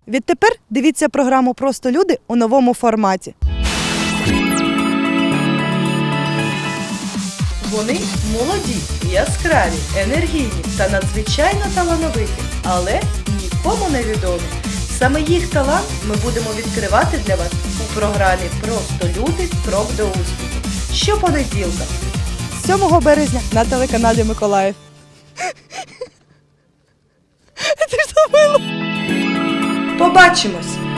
Відтепер дивіться програму «Просто люди» у новому форматі. Вони молоді, яскраві, енергійні та надзвичайно талановиті, але нікому не відомі. Саме їх талант ми будемо відкривати для вас у програмі «Просто люди. Крок до успіху» щопонеділка, 7 березня на телеканалі Миколаїв. Ти ж забила! Побачимось!